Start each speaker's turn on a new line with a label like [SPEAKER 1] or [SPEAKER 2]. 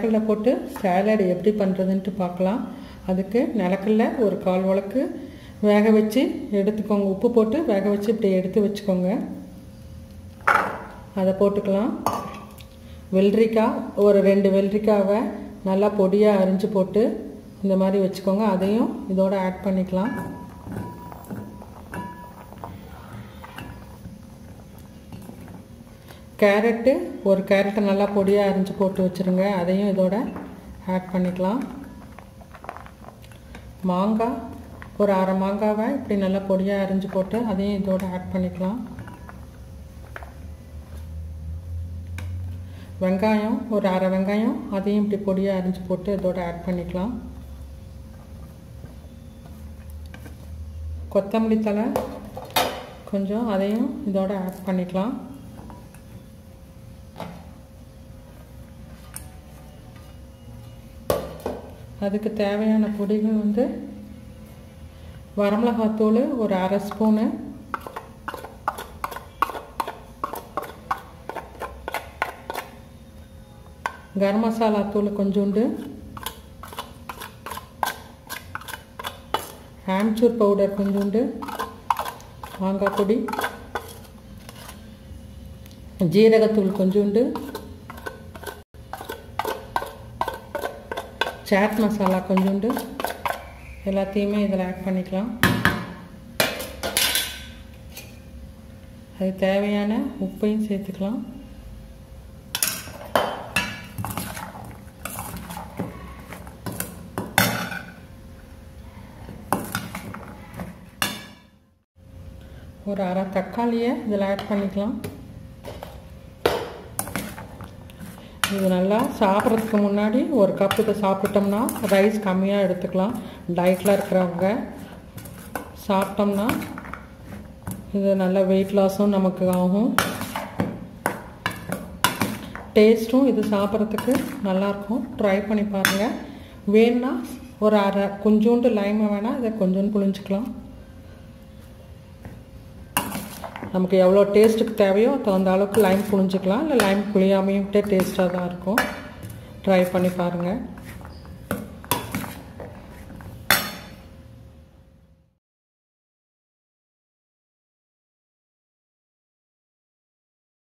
[SPEAKER 1] நிலக்கடலை போட்டு சாலட் எப்படி பண்ணுறதுன்ட்டு பார்க்கலாம். அதுக்கு நிலக்கடலை ஒரு 1/4 உலக்கு வேக வச்சு எடுத்துக்கோங்க. உப்பு போட்டு வேக வச்சு இப்படி எடுத்து வச்சுக்கோங்க. அதை போட்டுக்கலாம். வெள்ளரிக்காய் ஒரு 2 வெள்ளரிக்காவை நல்லா பொடியாக அரிஞ்சு போட்டு இந்த மாதிரி வச்சுக்கோங்க. அதையும் இதோட ஆட் பண்ணிக்கலாம். கேரட்டு ஒரு கேரட்டை நல்லா பொடியாக அரிஞ்சு போட்டு வச்சுருங்க. அதையும் இதோட ஆட் பண்ணிக்கலாம். மாங்காய் ஒரு 1/2 மாங்காவை இப்படி நல்லா பொடியாக அரிஞ்சு போட்டு அதையும் இதோட ஆட் பண்ணிக்கலாம். வெங்காயம் ஒரு 1/2 வெங்காயம் அதையும் இப்படி பொடியாக அரிஞ்சு போட்டு இதோட ஆட் பண்ணிக்கலாம். கொத்தமல்லி தழை கொஞ்சம் அதையும் இதோட ஆட் பண்ணிக்கலாம். அதுக்கு தேவையான பொடிகள் வந்து வரமிளகாத்தூள் ஒரு 1/2 ஸ்பூனு, கரம் மசாலா தூள் கொஞ்சோண்டு, ஆம்ச்சூர் பவுடர் கொஞ்சோண்டு, மாங்காய் பொடி, ஜீரகத்தூள் கொஞ்சோண்டு, சாட் மசாலா கொஞ்சோண்டு எல்லாத்தையுமே இதில் ஆட் பண்ணிக்கலாம். அது தேவையான உப்பையும் சேர்த்துக்கலாம். ஒரு 1/2 தக்காளியை இதில் ஆட் பண்ணிக்கலாம். இது நல்லா சாப்பிட்றதுக்கு முன்னாடி ஒரு கப்புக்கு சாப்பிட்டோம்னா ரைஸ் கம்மியாக எடுத்துக்கலாம். டயட்டில் இருக்கிறவங்க சாப்பிட்டோம்னா இது நல்ல வெயிட் லாஸும் நமக்கு ஆகும். டேஸ்ட்டும் இது சாப்பிட்றதுக்கு நல்லாயிருக்கும். ட்ரை பண்ணி பாருங்கள். வேணுன்னா ஒரு கொஞ்சோண்டு லைமை வேணால் இதை கொஞ்சோண்டு புழிஞ்சிக்கலாம். நமக்கு எவ்வளோ டேஸ்ட்டுக்கு தேவையோ தகுந்த அளவுக்கு லைம் புழிஞ்சிக்கலாம். இல்லை லைம் புழியாமையும் டேஸ்ட்டாக தான் இருக்கும். ட்ரை பண்ணி பாருங்கள்.